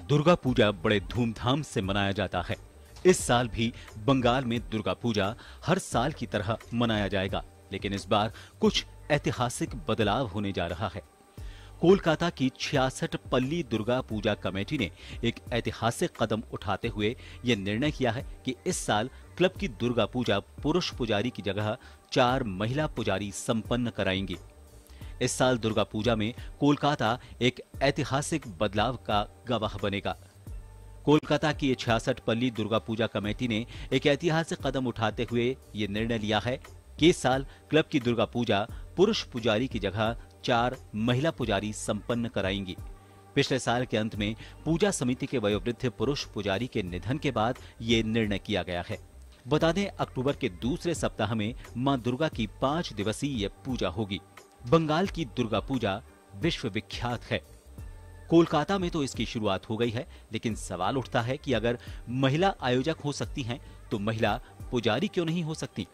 दुर्गा पूजा बड़े धूमधाम से मनाया जाता है। इस साल भी बंगाल में दुर्गा पूजा हर साल की तरह मनाया जाएगा, लेकिन इस बार कुछ ऐतिहासिक बदलाव होने जा रहा है। कोलकाता की 66 पल्ली दुर्गा पूजा कमेटी ने एक ऐतिहासिक कदम उठाते हुए ये निर्णय किया है कि इस साल क्लब की दुर्गा पूजा पुरुष पुजारी की जगह 4 महिला पुजारी संपन्न कराएंगी। इस साल दुर्गा पूजा में कोलकाता एक ऐतिहासिक बदलाव का गवाह बनेगा। कोलकाता की 66 पल्ली दुर्गा पूजा कमेटी ने एक ऐतिहासिक कदम उठाते हुए ये निर्णय लिया है कि इस साल क्लब की दुर्गा पूजा पुरुष पुजारी की जगह 4 महिला पुजारी संपन्न कराएंगी। पिछले साल के अंत में पूजा समिति के वयोवृद्ध पुरुष पुजारी के निधन के बाद ये निर्णय किया गया है। बता दें, अक्टूबर के दूसरे सप्ताह में मां दुर्गा की 5 दिवसीय पूजा होगी। बंगाल की दुर्गा पूजा विश्व विख्यात है। कोलकाता में तो इसकी शुरुआत हो गई है, लेकिन सवाल उठता है कि अगर महिला आयोजक हो सकती हैं, तो महिला पुजारी क्यों नहीं हो सकती?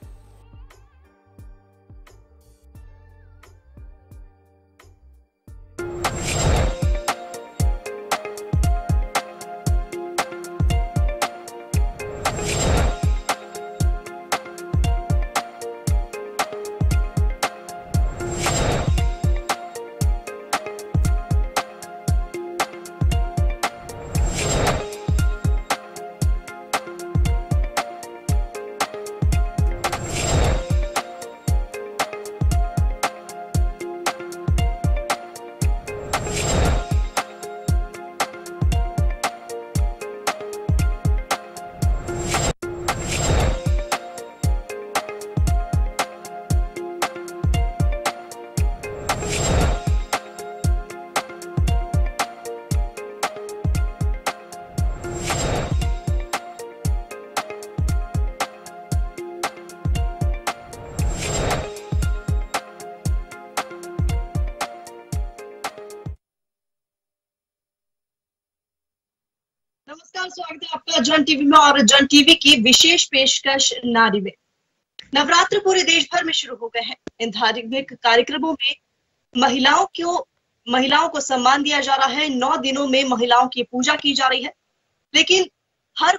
नमस्कार, स्वागत है आपका जन टीवी में और जन टीवी की विशेष पेशकश नारी में। नवरात्र पूरे देश भर में शुरू हो गए हैं। इन धार्मिक कार्यक्रमों में महिलाओं को सम्मान दिया जा रहा है। 9 दिनों में महिलाओं की पूजा की जा रही है, लेकिन हर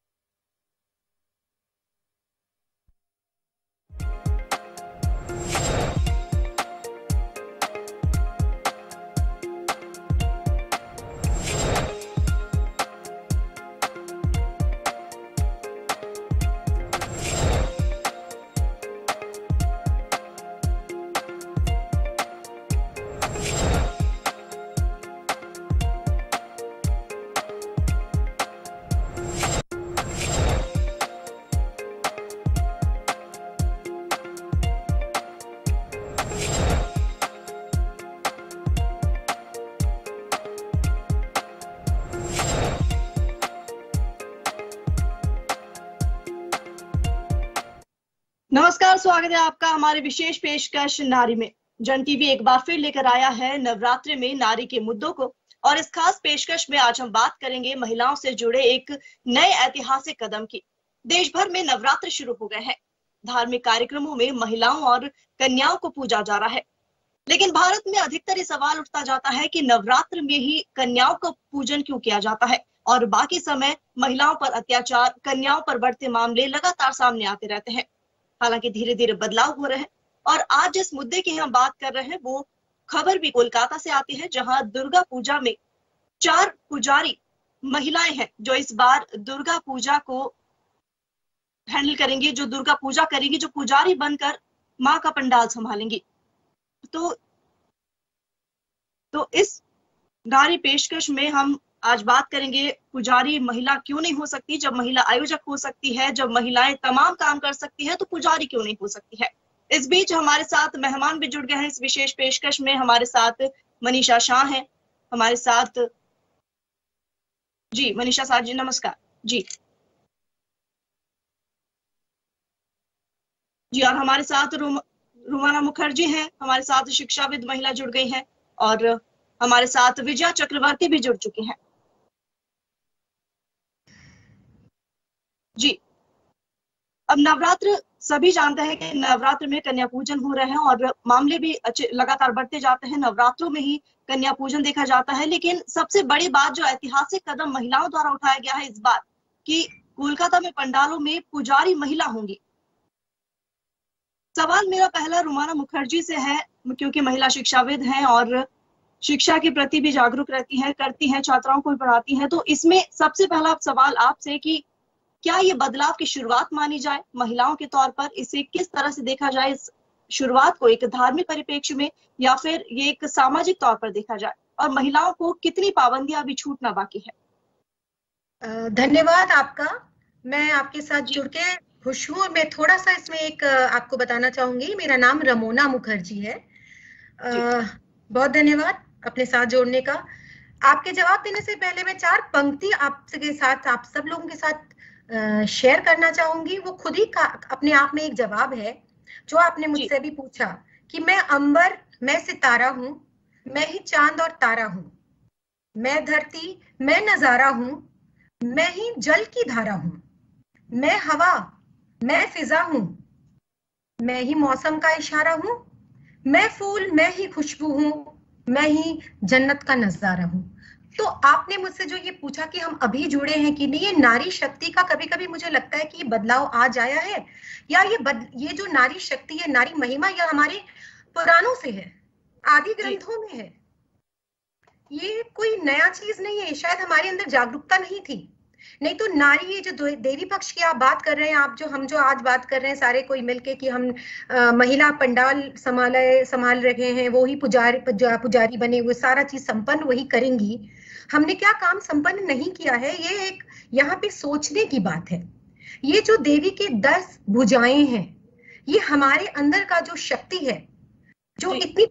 नमस्कार, स्वागत है आपका हमारे विशेष पेशकश नारी में। जन टीवी एक बार फिर लेकर आया है नवरात्रि में नारी के मुद्दों को, और इस खास पेशकश में आज हम बात करेंगे महिलाओं से जुड़े एक नए ऐतिहासिक कदम की। देश भर में नवरात्र शुरू हो गए हैं। धार्मिक कार्यक्रमों में महिलाओं और कन्याओं को पूजा जा रहा है, लेकिन भारत में अधिकतर ये सवाल उठता जाता है कि नवरात्र में ही कन्याओं का पूजन क्यों किया जाता है और बाकी समय महिलाओं पर अत्याचार, कन्याओं पर बढ़ते मामले लगातार सामने आते रहते हैं। हालांकि धीरे धीरे बदलाव हो रहे हैं, और आज जिस मुद्दे की हम बात कर रहे हैं वो खबर भी कोलकाता से आती है, जहां दुर्गा पूजा में 4 पुजारी महिलाएं हैं जो इस बार दुर्गा पूजा को हैंडल करेंगी, जो दुर्गा पूजा करेंगी, जो पुजारी बनकर मां का पंडाल संभालेंगी। तो इस नारी पेशकश में हम आज बात करेंगे पुजारी महिला क्यों नहीं हो सकती। जब महिला आयोजक हो सकती है, जब महिलाएं तमाम काम कर सकती है, तो पुजारी क्यों नहीं हो सकती है। इस बीच हमारे साथ मेहमान भी जुड़ गए हैं इस विशेष पेशकश में। हमारे साथ मनीषा शाह हैं हमारे साथ। जी मनीषा शाह जी, नमस्कार जी। जी, और हमारे साथ रुमाना मुखर्जी हैं हमारे साथ, शिक्षाविद महिला जुड़ गई हैं, और हमारे साथ विजया चक्रवर्ती भी जुड़ चुकी हैं। जी, अब नवरात्र सभी जानते हैं कि नवरात्र में कन्या पूजन हो रहे हैं और मामले भी अच्छे लगातार बढ़ते जाते हैं। नवरात्रों में ही कन्या पूजन देखा जाता है, लेकिन सबसे बड़ी बात जो ऐतिहासिक कदम महिलाओं द्वारा उठाया गया है इस बार कि कोलकाता में पंडालों में पुजारी महिला होंगी। सवाल मेरा पहला रुमाना मुखर्जी से है, क्योंकि महिला शिक्षाविद हैं और शिक्षा के प्रति भी जागरूक रहती हैं, करती हैं, छात्राओं को भी पढ़ाती हैं। तो इसमें सबसे पहला सवाल आपसे कि क्या ये बदलाव की शुरुआत मानी जाए महिलाओं के तौर पर? इसे किस तरह से देखा जाए, इस शुरुआत को एक धार्मिक परिप्रेक्ष्य में या फिर ये एक सामाजिक तौर पर देखा जाए, और महिलाओं को कितनी पाबंदियां अभी छूटना बाकी है? धन्यवाद आपका। मैं आपके साथ जुड़ के खुश हूँ। मैं थोड़ा सा इसमें एक आपको बताना चाहूंगी। मेरा नाम रमोना मुखर्जी है। बहुत धन्यवाद अपने साथ जोड़ने का। आपके जवाब देने से पहले मैं 4 पंक्ति आपके साथ, आप सब लोगों के साथ शेयर करना चाहूंगी। वो खुद ही अपने आप में एक जवाब है जो आपने मुझसे भी पूछा कि मैं अंबर, मैं सितारा हूँ, मैं ही चांद और तारा हूँ, मैं धरती, मैं नजारा हूँ, मैं ही जल की धारा हूँ, मैं हवा, मैं फिजा हूँ, मैं ही मौसम का इशारा हूँ, मैं फूल, मैं ही खुशबू हूँ, मैं ही जन्नत का नजारा हूँ। तो आपने मुझसे जो ये पूछा कि हम अभी जुड़े हैं कि नहीं, ये नारी शक्ति का कभी कभी मुझे लगता है कि ये बदलाव आज आया है, या ये जो नारी शक्ति है, नारी महिमा, यह हमारे पुराणों से है, आदि ग्रंथों में है। ये कोई नया चीज नहीं है। शायद हमारे अंदर जागरूकता नहीं थी, नहीं तो नारी, ये जो देवी पक्ष की आप बात कर रहे हैं, हम जो आज बात कर रहे हैं सारे कोई मिलके कि हम महिला पंडाल संभाल रहे हैं, वो ही पुजारी बने हुए, सारा चीज संपन्न वही करेंगी। हमने क्या काम संपन्न नहीं किया है, ये एक यहाँ पे सोचने की बात है। ये जो देवी के 10 भुजाएं हैं, ये हमारे अंदर का जो शक्ति है, जो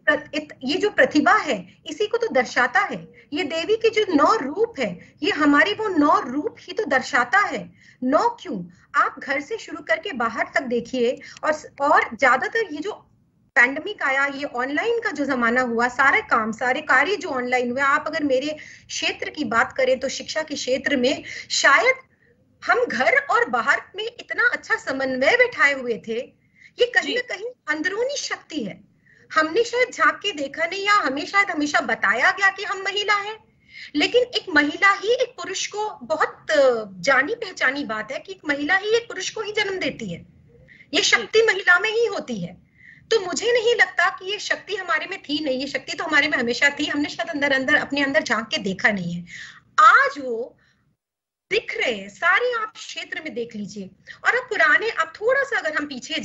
ये जो प्रतिभा है, इसी को तो दर्शाता है। ये देवी के जो 9 रूप है, ये हमारे वो 9 रूप ही तो दर्शाता है। 9 क्यों, आप घर से शुरू करके बाहर तक देखिए, और ज्यादातर ये जो पैंडेमिक आया, ये ऑनलाइन का जो जमाना हुआ, सारे कार्य जो ऑनलाइन हुए, आप अगर मेरे क्षेत्र की बात करें तो शिक्षा के क्षेत्र में शायद हम घर और बाहर में इतना अच्छा समन्वय बैठाए हुए थे। ये कहीं ना कहीं अंदरूनी शक्ति है, हमने शायद झांक के देखा नहीं, या हमें शायद हमेशा बताया गया कि हम महिला हैं, लेकिन एक महिला ही एक पुरुष को, बहुत जानी पहचानी बात है कि एक महिला ही एक पुरुष को ही जन्म देती है। ये शक्ति महिला में ही होती है। तो मुझे नहीं लगता कि ये शक्ति हमारे में थी नहीं, ये शक्ति तो हमारे में हमेशा थी, हमने शायद अपने अंदर झांक के देखा नहीं है। आज वो दिख रहे हैं सारे, आप क्षेत्र में देख लीजिए। और अब पुराने, अब थोड़ा सा अगर हम पीछे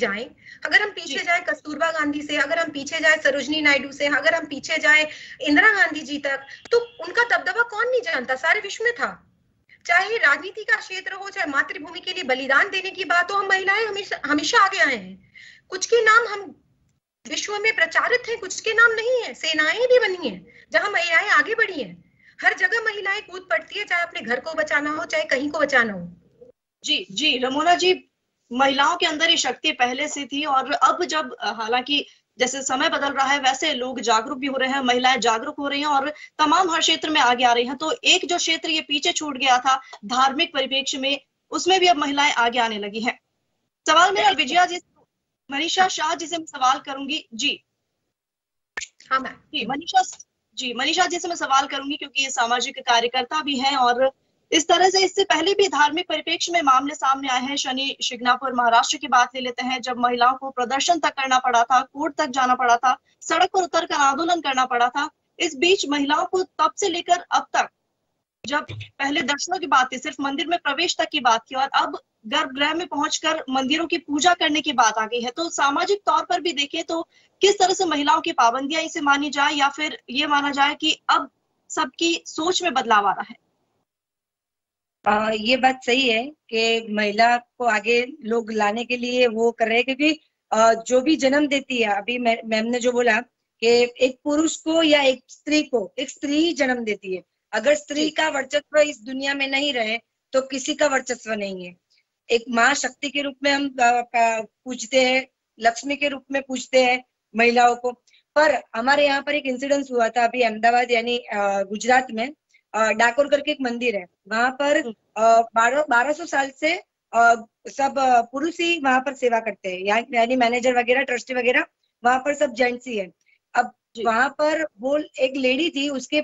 जाएं, कस्तूरबा गांधी से, अगर हम पीछे जाएं सरोजनी नायडू से, अगर हम पीछे जाएं इंदिरा गांधी जी तक, तो उनका दबदबा कौन नहीं जानता, सारे विश्व में था। चाहे राजनीति का क्षेत्र हो, चाहे मातृभूमि के लिए बलिदान देने की बात हो, हम महिलाएं हमेशा आगे आए हैं। कुछ के नाम हम विश्व में प्रचारित हैं, कुछ के नाम नहीं है। सेनाएं भी बनी है जहां महिलाएं आगे बढ़ी हैं। हर जगह महिलाएं कूद पड़ती है, चाहे अपने घर को बचाना हो, चाहे कहीं को बचाना हो। जी रमोना जी, महिलाओं के अंदर ये शक्ति पहले से थी, और अब जब हालांकि जैसे समय बदल रहा है, वैसे लोग जागरूक भी हो रहे हैं, महिलाएं जागरूक हो रही हैं और तमाम हर क्षेत्र में आगे आ रही हैं। तो एक जो क्षेत्र ये पीछे छूट गया था धार्मिक परिप्रेक्ष्य में, उसमें भी अब महिलाएं आगे आने लगी हैं। सवाल मेरा विजया जी, मनीषा शाह जी से मैं सवाल करूंगी। जी हाँ मैम। मनीषा जी से मैं सवाल करूंगी, क्योंकि ये सामाजिक कार्यकर्ता भी हैं, और इस तरह से इससे पहले भी धार्मिक परिप्रेक्ष्य में मामले सामने आए हैं। शनि शिंगणापुर महाराष्ट्र की बात ले लेते हैं, जब महिलाओं को प्रदर्शन तक करना पड़ा था, कोर्ट तक जाना पड़ा था, सड़क पर उतरकर आंदोलन करना पड़ा था। इस बीच महिलाओं को तब से लेकर अब तक, जब पहले दर्शनों की बात थी, सिर्फ मंदिर में प्रवेश तक की बात थी, और अब गर्भगृह में पहुंचकर मंदिरों की पूजा करने की बात आ गई है। तो सामाजिक तौर पर भी देखें तो किस तरह से महिलाओं की पाबंदियां इसे मानी जाए, या फिर ये माना जाए कि अब सबकी सोच में बदलाव आ रहा है? ये बात सही है कि महिला को आगे लोग लाने के लिए वो कर रहे हैं, क्योंकि जो भी जन्म देती है, अभी मैम ने जो बोला कि एक पुरुष को या एक स्त्री ही जन्म देती है। अगर स्त्री का वर्चस्व इस दुनिया में नहीं रहे तो किसी का वर्चस्व नहीं है। एक माँ शक्ति के रूप में हम पूजते हैं, लक्ष्मी के रूप में पूजते हैं महिलाओं को। पर हमारे यहाँ पर एक इंसिडेंस हुआ था अभी अहमदाबाद यानी गुजरात में, डाकोर करके एक मंदिर है, वहां पर 1200 साल से सब पुरुष ही वहां पर सेवा करते हैं, यानी मैनेजर वगैरह, ट्रस्टी वगैरह वहां पर सब जेंट्स ही है। अब वहां पर वो एक लेडी थी, उसके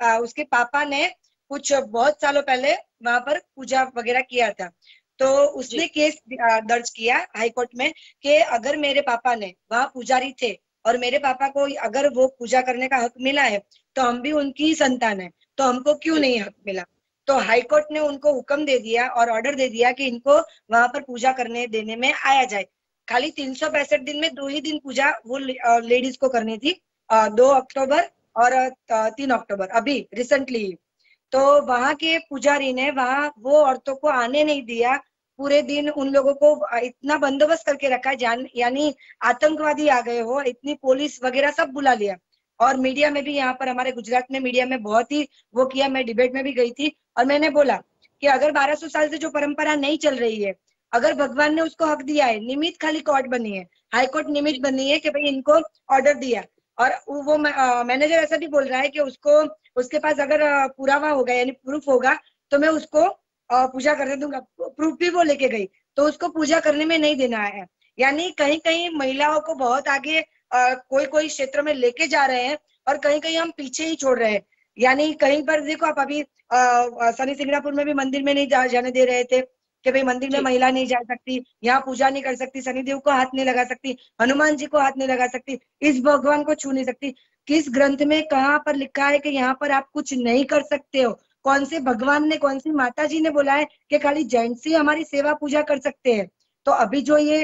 पापा ने कुछ बहुत सालों पहले वहां पर पूजा वगैरह किया था। तो उसने केस दर्ज किया हाई कोर्ट में कि अगर मेरे पापा ने वहां पुजारी थे और मेरे पापा को अगर वो पूजा करने का हक मिला है तो हम भी उनकी संतान है, तो हमको क्यों नहीं हक मिला। तो हाई कोर्ट ने उनको हुक्म दे दिया और ऑर्डर दे दिया कि इनको वहां पर पूजा करने देने में आया जाए। खाली 365 दिन में 2 ही दिन पूजा वो लेडीज को करनी थी, 2 अक्टूबर और 3 अक्टूबर, अभी रिसेंटली। तो वहां के पुजारी ने वहां वो औरतों को आने नहीं दिया, पूरे दिन उन लोगों को इतना बंदोबस्त करके रखा, यानी आतंकवादी आ गए हो, इतनी पुलिस वगैरह सब बुला लिया। और मीडिया में भी, यहाँ पर हमारे गुजरात में मीडिया में बहुत ही वो किया। मैं डिबेट में भी गई थी और मैंने बोला कि अगर 1200 साल से जो परंपरा नहीं चल रही है, अगर भगवान ने उसको हक दिया है, निमित्त खाली कोर्ट बनी है, हाई कोर्ट निमित्त बनी है कि भाई इनको ऑर्डर दिया, और वो मैनेजर ऐसा भी बोल रहा है कि उसके पास अगर पुरावा होगा यानी प्रूफ होगा तो मैं उसको पूजा करने दूंगा। प्रूफ भी वो लेके गई, तो उसको पूजा करने में नहीं देना है। यानी कहीं कहीं महिलाओं को बहुत आगे कोई क्षेत्र में लेके जा रहे हैं और कहीं कहीं हम पीछे ही छोड़ रहे हैं। यानी कहीं पर देखो आप, अभी शनि सिंगरापुर में भी मंदिर में नहीं जाने दे रहे थे कि भाई मंदिर में महिला नहीं जा सकती, यहाँ पूजा नहीं कर सकती, शनिदेव को हाथ नहीं लगा सकती, हनुमान जी को हाथ नहीं लगा सकती, इस भगवान को छू नहीं सकती। किस ग्रंथ में कहाँ पर लिखा है कि यहाँ पर आप कुछ नहीं कर सकते हो? कौन से भगवान ने, कौन सी माता जी ने बोला है कि खाली जेंट्स ही हमारी सेवा पूजा कर सकते हैं? तो अभी जो ये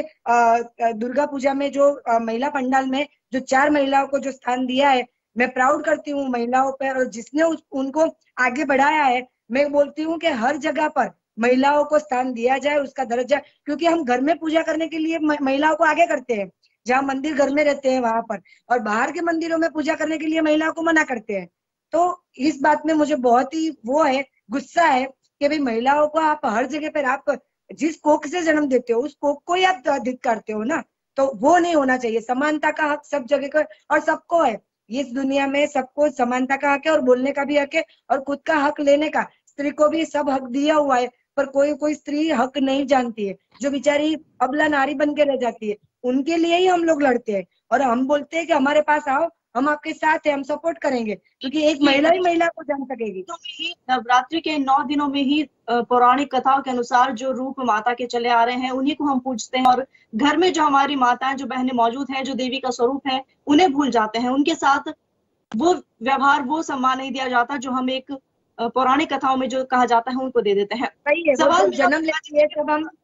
दुर्गा पूजा में जो महिला पंडाल में जो 4 महिलाओं को जो स्थान दिया है, मैं प्राउड करती हूँ महिलाओं पर, और जिसने उनको आगे बढ़ाया है। मैं बोलती हूँ कि हर जगह पर महिलाओं को स्थान दिया जाए, उसका दर्जा, क्योंकि हम घर में पूजा करने के लिए महिलाओं को आगे करते हैं, जहाँ मंदिर घर में रहते हैं वहां पर, और बाहर के मंदिरों में पूजा करने के लिए महिलाओं को मना करते हैं। तो इस बात में मुझे बहुत ही वो है, गुस्सा है कि भाई महिलाओं को आप हर जगह पर, आप जिस कोख से जन्म देते हो उस कोख को ही आप धिक्कारते हो ना, तो वो नहीं होना चाहिए। समानता का हक सब जगह का और सबको है, इस दुनिया में सबको समानता का हक है, और बोलने का भी हक है, और खुद का हक लेने का। स्त्री को भी सब हक दिया हुआ है, पर कोई स्त्री हक नहीं जानती है, जो बेचारी अबला नारी बन के रह जाती है, उनके लिए ही हम लोग लड़ते हैं। और हम बोलते हैं कि हमारे पास आओ, हम आपके साथ हैं, हम सपोर्ट करेंगे, क्योंकि एक महिला ही महिला को जान सकेगी। तो नवरात्रि के 9 दिनों में ही पौराणिक कथाओं के अनुसार जो रूप माता के चले आ रहे हैं उन्हीं को हम पूजते हैं, और घर में जो हमारी माताएं, जो बहनें मौजूद हैं, जो देवी का स्वरूप है, उन्हें भूल जाते हैं। उनके साथ वो व्यवहार, वो सम्मान नहीं दिया जाता जो हम एक पौराणिक कथाओं में जो कहा जाता है उनको दे देते हैं। सही है, सवाल जन्म लेती है तब हम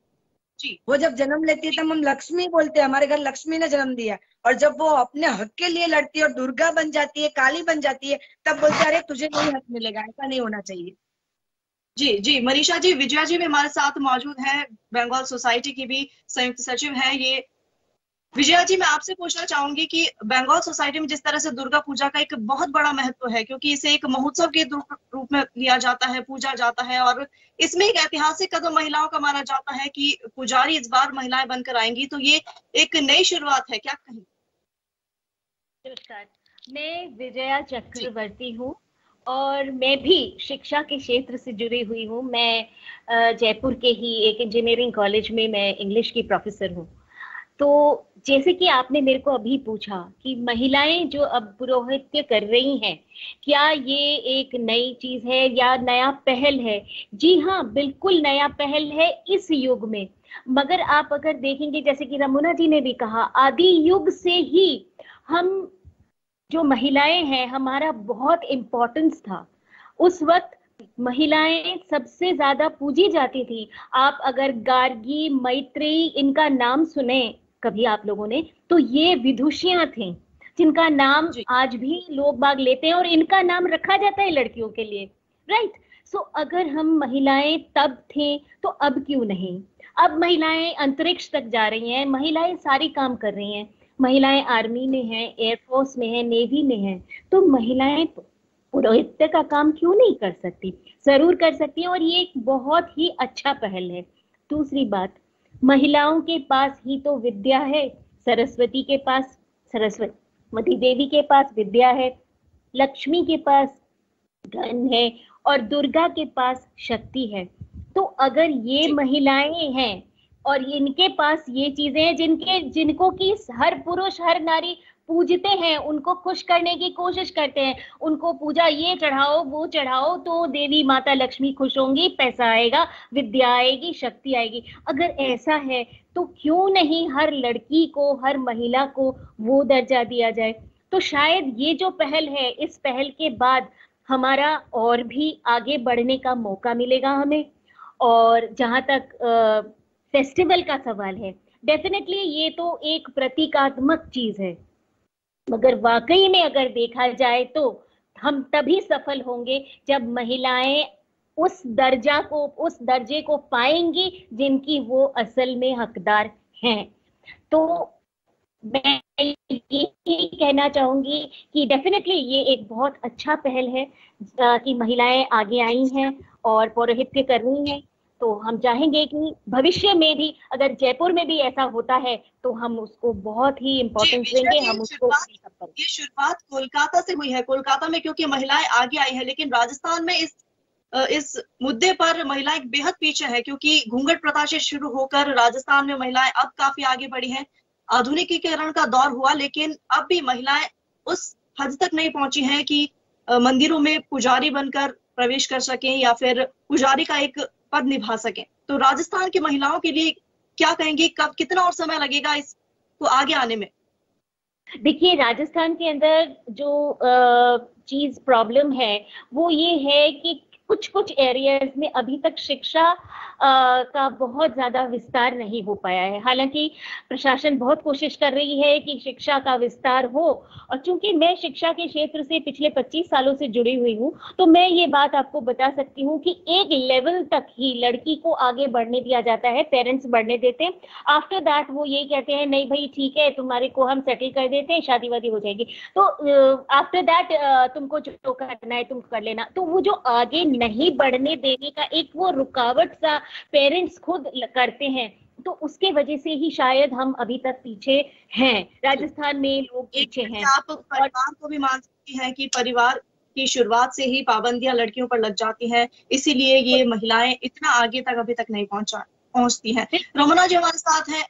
वो जब जन्म लेती है तब हम लक्ष्मी बोलते हैं, हमारे घर लक्ष्मी ने जन्म दिया, और जब वो अपने हक के लिए लड़ती है और दुर्गा बन जाती है, काली बन जाती है, तब बोलते अरे तुझे नहीं हक मिलेगा। ऐसा नहीं होना चाहिए। जी मनीषा जी, विजया जी भी हमारे साथ मौजूद है, बंगाल सोसाइटी की भी संयुक्त सचिव है ये। विजया जी, मैं आपसे पूछना चाहूंगी कि बंगाल सोसाइटी में जिस तरह से दुर्गा पूजा का एक बहुत बड़ा महत्व है, क्योंकि इसे एक महोत्सव के रूप में लिया जाता है, पूजा जाता है, और इसमें एक ऐतिहासिक कदम महिलाओं का माना जाता है कि पुजारी इस बार महिलाएं बनकर आएंगी, तो ये एक नई शुरुआत है, क्या कहें? नमस्कार, मैं विजया चक्रवर्ती हूँ और मैं भी शिक्षा के क्षेत्र से जुड़ी हुई हूँ। मैं जयपुर के ही एक इंजीनियरिंग कॉलेज में मैं इंग्लिश की प्रोफेसर हूँ। तो जैसे कि आपने मेरे को अभी पूछा कि महिलाएं जो अब पुरोहित्य कर रही हैं, क्या ये एक नई चीज है या नया पहल है? जी हाँ, बिल्कुल नया पहल है इस युग में। मगर आप अगर देखेंगे, जैसे कि रमोना जी ने भी कहा, आदि युग से ही हम जो महिलाएं हैं, हमारा बहुत इम्पोर्टेंस था। उस वक्त महिलाएं सबसे ज्यादा पूजी जाती थी। आप अगर गार्गी, मैत्रेयी, इनका नाम सुने कभी आप लोगों ने, तो ये विदुषियां थीं जिनका नाम आज भी लोग बाग लेते हैं, और इनका नाम रखा जाता है लड़कियों के लिए, राइट? सो अगर हम महिलाएं तब थे तो अब क्यों नहीं? अब महिलाएं अंतरिक्ष तक जा रही हैं, महिलाएं सारी काम कर रही हैं, महिलाएं आर्मी में हैं, एयरफोर्स में हैं, नेवी में हैं, तो महिलाएं पुरोहित्य का काम क्यों नहीं कर सकती? जरूर कर सकती हैं, और ये एक बहुत ही अच्छा पहल है। दूसरी बात, महिलाओं के पास ही तो विद्या है। सरस्वती के पास, सरस्वती देवी के पास विद्या है, लक्ष्मी के पास धन है, और दुर्गा के पास शक्ति है। तो अगर ये महिलाएं हैं और इनके पास ये चीजें हैं जिनको कि हर पुरुष, हर नारी पूजते हैं, उनको खुश करने की कोशिश करते हैं, उनको पूजा ये चढ़ाओ वो चढ़ाओ तो देवी माता लक्ष्मी खुश होंगी, पैसा आएगा, विद्या आएगी, शक्ति आएगी। अगर ऐसा है तो क्यों नहीं हर लड़की को, हर महिला को वो दर्जा दिया जाए। तो शायद ये जो पहल है, इस पहल के बाद हमारा और भी आगे बढ़ने का मौका मिलेगा हमें। और जहां तक फेस्टिवल का सवाल है, डेफिनेटली ये तो एक प्रतीकात्मक चीज है, मगर वाकई में अगर देखा जाए तो हम तभी सफल होंगे जब महिलाएं उस दर्जे को पाएंगी जिनकी वो असल में हकदार हैं। तो मैं ये कहना चाहूंगी कि डेफिनेटली ये एक बहुत अच्छा पहल है कि महिलाएं आगे आई हैं और पौरोहित्य कर रही हैं। तो हम चाहेंगे कि भविष्य में भी अगर जयपुर में भी ऐसा होता है तो हम उसको बहुत ही इम्पोर्टेंस देंगे। हम उसको ये शुरुआत कोलकाता से हुई है, कोलकाता में क्योंकि महिलाएं आगे आई है, लेकिन राजस्थान में इस मुद्दे पर महिलाएं बेहद पीछे है, क्योंकि घूंघट प्रथा से शुरू होकर राजस्थान में महिलाएं अब काफी आगे बढ़ी हैं। आधुनिकीकरण का दौर हुआ, लेकिन अब भी महिलाएं उस हद तक नहीं पहुंची हैं कि मंदिरों में पुजारी बनकर प्रवेश कर सकें या फिर पुजारी का एक पद निभा सकें। तो राजस्थान की महिलाओं के लिए क्या कहेंगे, कब कितना और समय लगेगा इसको आगे आने में? देखिए, राजस्थान के अंदर जो चीज प्रॉब्लम है वो ये है कि कुछ एरियाज में अभी तक शिक्षा का बहुत ज्यादा विस्तार नहीं हो पाया है। हालांकि प्रशासन बहुत कोशिश कर रही है कि शिक्षा का विस्तार हो, और चूंकि मैं शिक्षा के क्षेत्र से पिछले 25 सालों से जुड़ी हुई हूँ तो मैं ये बात आपको बता सकती हूँ कि एक लेवल तक ही लड़की को आगे बढ़ने दिया जाता है, पेरेंट्स बढ़ने देते हैं। आफ्टर दैट वो ये कहते हैं नहीं भाई ठीक है, तुम्हारे को हम सेटल कर देते हैं, शादी वादी हो जाएगी, तो आफ्टर दैट तुमको जो करना है तुम कर लेना। तो वो जो आगे नहीं बढ़ने देने का एक वो रुकावट सा पेरेंट्स खुद करते हैं, तो उसके वजह से ही शायद हम अभी तक पीछे हैं। राजस्थान में लोग पीछे हैं। आप परिवार को भी मान सकती हैं कि परिवार की शुरुआत से ही पाबंदियां लड़कियों पर लग जाती हैं, इसीलिए ये महिलाएं इतना आगे तक अभी तक नहीं पहुंचती हैं। रमोना जी हमारे साथ हैं।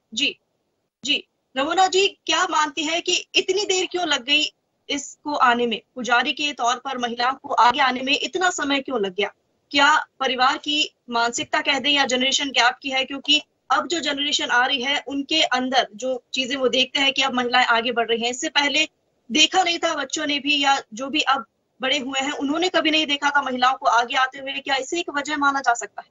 जी रमोना जी, क्या मानती है कि इतनी देर क्यों लग गई इसको आने में? पुजारी के तौर पर महिलाओं को आगे आने में इतना समय क्यों लग गया? क्या परिवार की मानसिकता कह दें या जनरेशन गैप की है? क्योंकि अब जो जनरेशन आ रही है उनके अंदर जो चीजें वो देखते हैं कि अब महिलाएं आगे बढ़ रही हैं, इससे पहले देखा नहीं था बच्चों ने भी, या जो भी अब बड़े हुए हैं उन्होंने कभी नहीं देखा था महिलाओं को आगे आते हुए। क्या इसे एक वजह माना जा सकता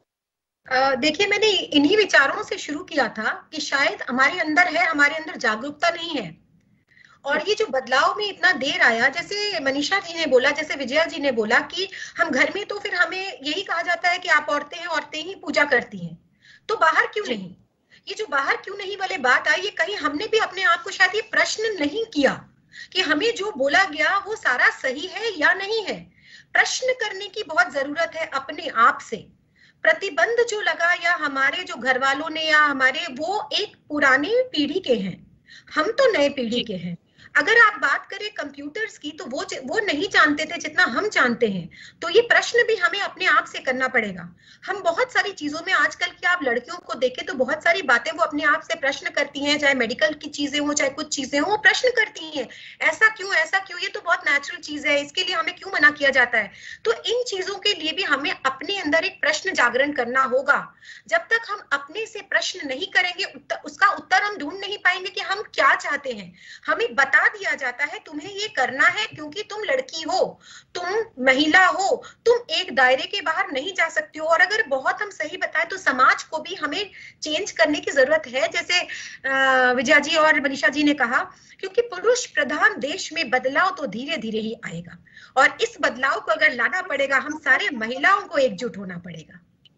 है? देखिए, मैंने इन्हीं विचारों से शुरू किया था कि शायद हमारे अंदर जागरूकता नहीं है, और ये जो बदलाव में इतना देर आया, जैसे मनीषा जी ने बोला, जैसे विजया जी ने बोला कि हम घर में तो फिर हमें यही कहा जाता है कि आप औरतें हैं, औरतें ही पूजा करती हैं, तो बाहर क्यों नहीं? ये जो बाहर क्यों नहीं वाले बात आई, ये कहीं हमने भी अपने आप को शायद ये प्रश्न नहीं किया कि हमें जो बोला गया वो सारा सही है या नहीं है। प्रश्न करने की बहुत जरूरत है अपने आप से। प्रतिबंध जो लगा, या हमारे जो घर वालों ने, या हमारे, वो एक पुरानी पीढ़ी के हैं, हम तो नए पीढ़ी के हैं। अगर आप बात करें कंप्यूटर्स की, तो वो नहीं जानते थे जितना हम जानते हैं। तो ये प्रश्न भी हमें अपने आप से करना पड़ेगा। हम बहुत सारी चीजों में आजकल की आप लड़कियों को देखें तो बहुत सारी बातें वो अपने आप से प्रश्न करती हैं, चाहे मेडिकल की चीजें हो, चाहे कुछ चीजें हो, वो प्रश्न करती हैं, ऐसा क्यों, ये तो बहुत नेचुरल चीज है, इसके लिए हमें क्यों मना किया जाता है? तो इन चीजों के लिए भी हमें अपने अंदर एक प्रश्न जागरण करना होगा। जब तक हम अपने से प्रश्न नहीं करेंगे, उसका उत्तर हम ढूंढ नहीं पाएंगे कि हम क्या चाहते हैं। हमें बता दिया जाता है तुम्हें ये करना है क्योंकि तुम लड़की हो, तुम महिला हो, तुम एक दायरे के बाहर नहीं जा सकती हो। और अगर बहुत हम सही बताएं तो समाज को भी हमें चेंज करने की जरूरत है, जैसे विजया जी और मनीषा जी ने कहा, क्योंकि पुरुष प्रधान देश में बदलाव तो धीरे धीरे ही आएगा, और इस बदलाव को अगर लाना पड़ेगा, हम सारे महिलाओं को एकजुट होना पड़ेगा।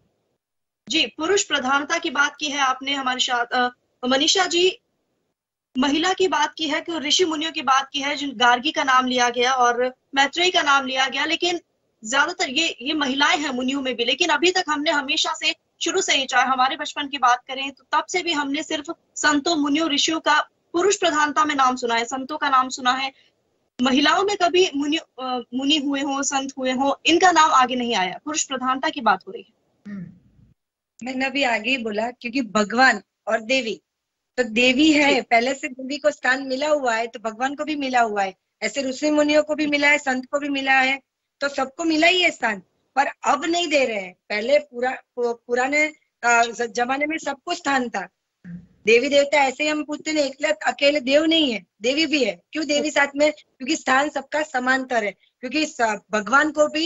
जी, पुरुष प्रधानता की बात की है आपने हमारे साथ। मनीषा जी, महिला की बात की है कि ऋषि मुनियों की बात की है, जिन गार्गी का नाम लिया गया और मैत्रेयी का नाम लिया गया, लेकिन ज्यादातर ये महिलाएं हैं मुनियों में भी। लेकिन अभी तक हमने हमेशा से, शुरू से ही, चाहे हमारे बचपन की बात करें तो तब से भी हमने सिर्फ संतों, मुनियों, ऋषियों का पुरुष प्रधानता में नाम सुना है, संतों का नाम सुना है। महिलाओं में कभी मुनि हुए हो, संत हुए हो, इनका नाम आगे नहीं आया। पुरुष प्रधानता की बात हो रही है। मैंने अभी आगे ही बोला, क्योंकि भगवान और देवी तो देवी है, पहले से देवी को स्थान मिला हुआ है तो भगवान को भी मिला हुआ है, ऐसे ऋषि मुनियों को भी मिला है, संत को भी मिला है, तो सबको मिला ही है स्थान। पर अब नहीं दे रहे हैं, पहले पुराने जमाने में सबको स्थान था। देवी देवता ऐसे ही हम पूछते हैं, एक अकेले देव नहीं है, देवी भी है। क्यों देवी साथ में? क्योंकि स्थान सबका समांतर है। क्योंकि भगवान को भी,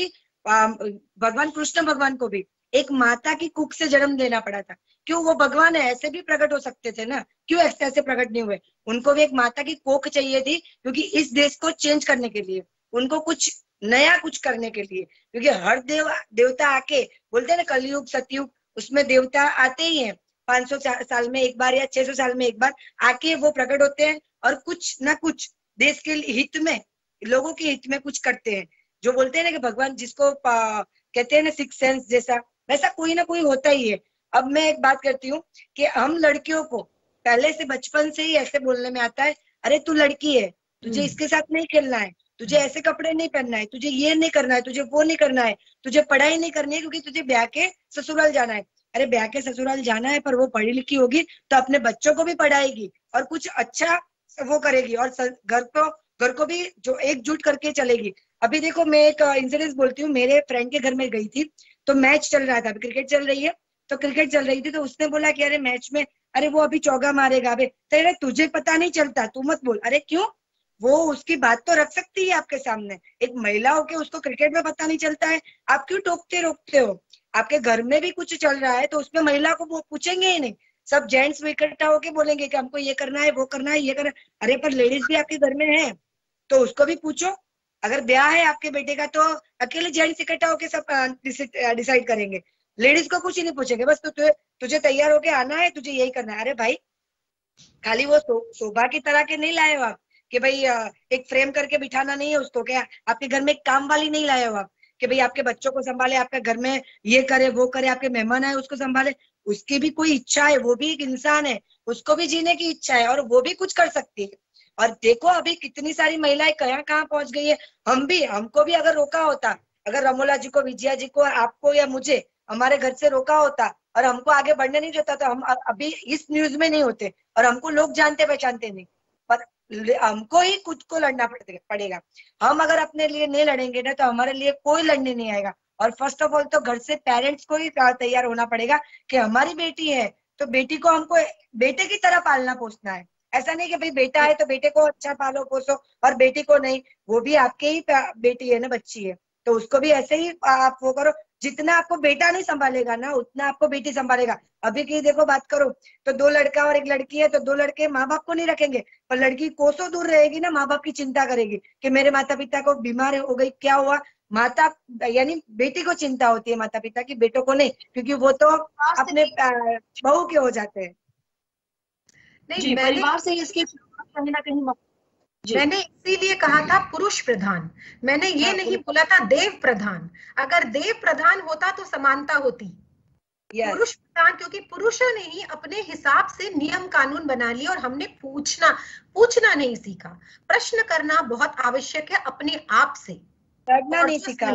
भगवान कृष्ण भगवान को भी एक माता की कुख से जन्म देना पड़ा था। क्यों? वो भगवान है, ऐसे भी प्रकट हो सकते थे ना, क्यों ऐसे प्रकट नहीं हुए? उनको भी एक माता की कोख चाहिए थी, क्योंकि इस देश को चेंज करने के लिए, उनको कुछ नया कुछ करने के लिए। क्योंकि हर देवता आके बोलते हैं ना, कलयुग सतयुग, उसमें देवता आते ही हैं 500 साल में एक बार या 600 साल में एक बार आके वो प्रकट होते हैं और कुछ ना कुछ देश के हित में, लोगों के हित में कुछ करते हैं। जो बोलते हैं ना कि भगवान जिसको कहते हैं ना सिक्स सेंस जैसा, वैसा कोई ना कोई होता ही है। अब मैं एक बात करती हूँ कि हम लड़कियों को पहले से बचपन से ही ऐसे बोलने में आता है, अरे तू लड़की है, तुझे इसके साथ नहीं खेलना है, तुझे ऐसे कपड़े नहीं पहनना है, तुझे ये नहीं करना है, तुझे वो नहीं करना है, तुझे पढ़ाई नहीं करनी है, क्योंकि तुझे ब्याह के ससुराल जाना है। अरे ब्याह के ससुराल जाना है, पर वो पढ़ी लिखी होगी तो अपने बच्चों को भी पढ़ाएगी और कुछ अच्छा वो करेगी, और घर को भी जो एकजुट करके चलेगी। अभी देखो, मैं एक इंसिडेंस बोलती हूँ। मेरे फ्रेंड के घर में गई थी, तो मैच चल रहा था, अभी क्रिकेट चल रही है, तो क्रिकेट चल रही थी, तो उसने बोला कि अरे मैच में, अरे वो अभी चौका मारेगा। अबे तेरे तुझे पता नहीं चलता, तू मत बोल। अरे क्यों? वो उसकी बात तो रख सकती है आपके सामने, एक महिला होके उसको क्रिकेट में पता नहीं चलता है, आप क्यों टोकते रोकते हो? आपके घर में भी कुछ चल रहा है तो उसमें महिला को वो पूछेंगे ही नहीं, सब जेंट्स इकट्ठा होके बोलेंगे कि हमको ये करना है, वो करना है, ये करना है। अरे पर लेडीज भी आपके घर में है तो उसको भी पूछो। अगर ब्याह है आपके बेटे का तो अकेले जेंट्स इकट्ठा होके सब डिसाइड करेंगे, लेडीज को कुछ ही नहीं पूछेंगे, बस तुझे तैयार होके आना है, तुझे यही करना है। अरे भाई, खाली वो शोभा की तरह के नहीं लाए हो आप कि भाई एक फ्रेम करके बिठाना नहीं है उसको। क्या आपके घर में एक काम वाली नहीं लाए हो आप कि भाई आपके बच्चों को संभाले, आपके घर में ये करे वो करे, आपके मेहमान आए उसको संभाले? उसकी भी कोई इच्छा है, वो भी एक इंसान है, उसको भी जीने की इच्छा है और वो भी कुछ कर सकती है। और देखो अभी कितनी सारी महिलाएं कहाँ पहुंच गई है। हमको भी अगर रोका होता, अगर रमोला जी को, विजया जी को, आपको या मुझे हमारे घर से रोका होता और हमको आगे बढ़ने नहीं देता, तो हम अभी इस न्यूज में नहीं होते और हमको लोग जानते पहचानते नहीं। पर हमको ही खुद को लड़ना पड़ेगा। हम अगर अपने लिए नहीं लड़ेंगे ना, तो हमारे लिए कोई लड़ने नहीं आएगा। और फर्स्ट ऑफ ऑल तो घर से पेरेंट्स को ही तैयार होना पड़ेगा कि हमारी बेटी है तो बेटी को हमको बेटे की तरह पालना पोसना है। ऐसा नहीं कि भाई बेटा है तो बेटे को अच्छा पालो पोसो और बेटी को नहीं, वो भी आपके ही बेटी है ना, बच्ची है, तो उसको भी ऐसे ही आप वो करो। जितना आपको बेटा नहीं संभालेगा ना, उतना आपको बेटी संभालेगा। अभी की देखो बात करो तो 2 लड़का और 1 लड़की है, तो 2 लड़के माँ बाप को नहीं रखेंगे, पर लड़की कोसों दूर रहेगी ना, माँ बाप की चिंता करेगी कि मेरे माता पिता को बीमार हो गई, क्या हुआ। माता यानी बेटी को चिंता होती है माता पिता की, बेटों को नहीं, क्योंकि वो तो अपने बहू के हो जाते हैं। नहीं, परिवार से इसकी कहीं ना कहीं मैंने इसीलिए कहा था पुरुष प्रधान, मैंने ये नहीं बोला था देव प्रधान। अगर देव प्रधान होता तो समानता होती। पुरुष प्रधान, क्योंकि पुरुषों ने ही अपने हिसाब से नियम कानून बना लिए और हमने पूछना नहीं सीखा। प्रश्न करना बहुत आवश्यक है, अपने आप से लड़ना नहीं सीखा।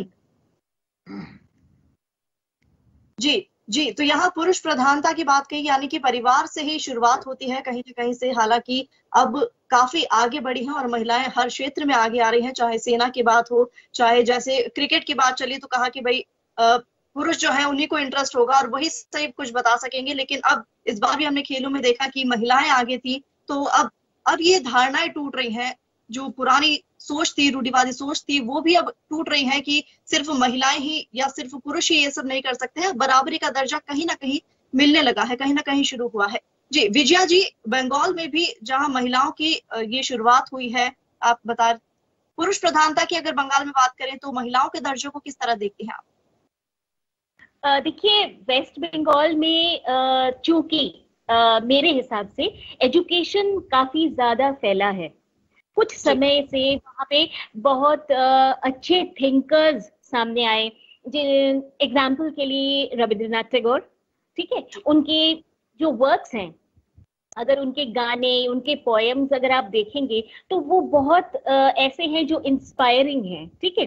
जी, तो यहाँ पुरुष प्रधानता की बात कही, यानी कि परिवार से ही शुरुआत होती है कहीं ना कहीं से। हालांकि अब काफी आगे बढ़ी हैं और महिलाएं हर क्षेत्र में आगे आ रही हैं, चाहे सेना की बात हो, चाहे जैसे क्रिकेट की बात चली तो कहा कि भाई पुरुष जो है उन्हीं को इंटरेस्ट होगा और वही सही कुछ बता सकेंगे। लेकिन अब इस बार भी हमने खेलों में देखा कि महिलाएं आगे थी, तो अब ये धारणाएं टूट रही हैं। जो पुरानी सोच थी, रूढ़िवादी सोच थी, वो भी अब टूट रही है कि सिर्फ महिलाएं ही या सिर्फ पुरुष ही ये सब नहीं कर सकते हैं। बराबरी का दर्जा कहीं ना कहीं मिलने लगा है, कहीं ना कहीं शुरू हुआ है। जी विजया जी, बंगाल में भी जहां महिलाओं की ये शुरुआत हुई है, आप बता, पुरुष प्रधानता की अगर बंगाल में बात करें तो महिलाओं के दर्जों को किस तरह देखते हैं आप? देखिए, वेस्ट बंगाल में चूंकि मेरे हिसाब से एजुकेशन काफी ज्यादा फैला है, कुछ समय से वहाँ पे बहुत अच्छे थिंकर्स सामने आए। एग्जाम्पल के लिए रविंद्रनाथ टैगोर, ठीक है, उनके जो वर्क्स हैं, अगर उनके गाने, उनके पोएम्स अगर आप देखेंगे तो वो बहुत ऐसे हैं जो इंस्पायरिंग हैं, ठीक है।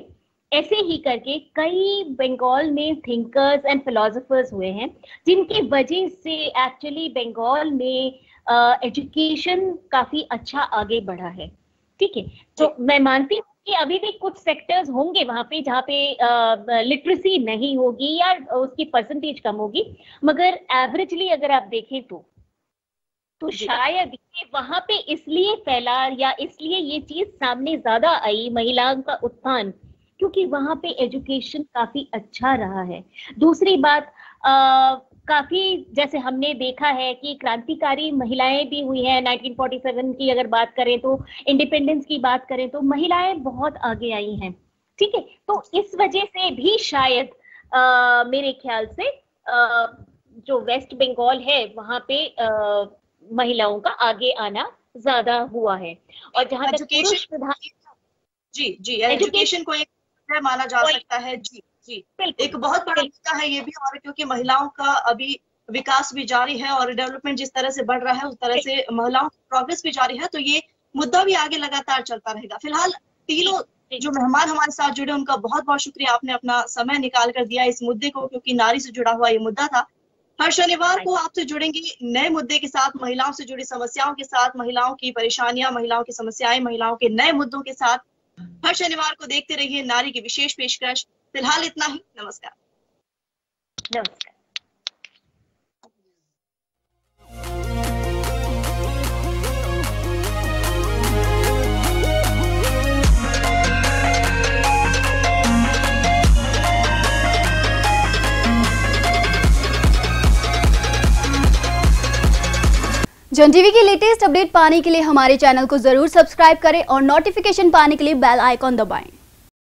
ऐसे ही करके कई बंगाल में थिंकर्स एंड फिलोसोफर्स हुए हैं जिनकी वजह से एक्चुअली बंगाल में एजुकेशन काफी अच्छा आगे बढ़ा है। ठीक है, तो मैं मानती हूँ कि अभी भी कुछ सेक्टर्स होंगे वहां पे जहाँ पे लिटरेसी नहीं होगी या उसकी परसेंटेज कम होगी, मगर एवरेजली अगर आप देखें तो शायद ये वहां पे इसलिए फैला या इसलिए ये चीज सामने ज्यादा आई, महिलाओं का उत्थान, क्योंकि वहां पे एजुकेशन काफी अच्छा रहा है। दूसरी बात, काफी जैसे हमने देखा है कि क्रांतिकारी महिलाएं भी हुई हैं। 1947 की अगर बात करें तो, इंडिपेंडेंस की बात करें तो महिलाएं बहुत आगे आई हैं। ठीक है, तो इस वजह से भी शायद मेरे ख्याल से जो वेस्ट बंगाल है वहां पे महिलाओं का आगे आना ज्यादा हुआ है। और जहां तक पुरुष प्रधान, जी एजुकेशन को एक माना जा सकता है। जी एक बहुत बड़ा मुद्दा है ये भी, और क्योंकि महिलाओं का अभी विकास भी जारी है और डेवलपमेंट जिस तरह से बढ़ रहा है उस तरह से महिलाओं की प्रोग्रेस भी जारी है, तो ये मुद्दा भी आगे लगातार चलता रहेगा। फिलहाल तीनों जो मेहमान हमारे साथ जुड़े उनका बहुत बहुत शुक्रिया, आपने अपना समय निकाल कर दिया इस मुद्दे को, क्योंकि नारी से जुड़ा हुआ ये मुद्दा था। हर शनिवार को आपसे जुड़ेंगे नए मुद्दे के साथ, महिलाओं से जुड़ी समस्याओं के साथ, महिलाओं की परेशानियां, महिलाओं की समस्याएं, महिलाओं के नए मुद्दों के साथ। हर शनिवार को देखते रहिए नारी की विशेष पेशकश। फिलहाल इतना ही, नमस्कार। नमस्कार। जन टीवी की लेटेस्ट अपडेट पाने के लिए हमारे चैनल को जरूर सब्सक्राइब करें और नोटिफिकेशन पाने के लिए बेल आइकॉन दबाएं।